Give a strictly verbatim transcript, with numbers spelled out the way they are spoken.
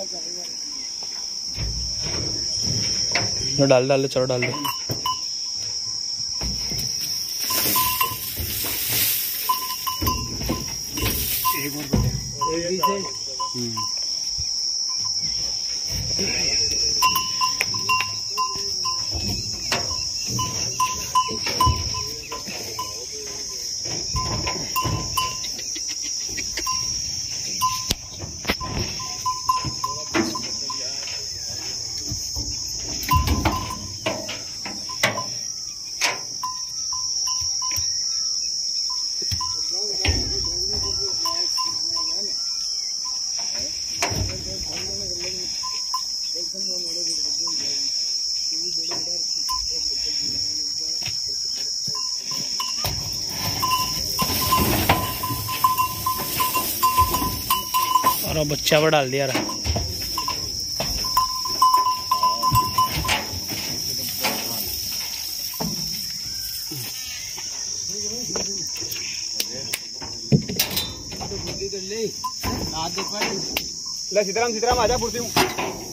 डाल डाल चलो डाल दो। एक और और बच्चा पर डाल दिया रहा। सीताराम सीताराम आजा फुर्ती हूँ।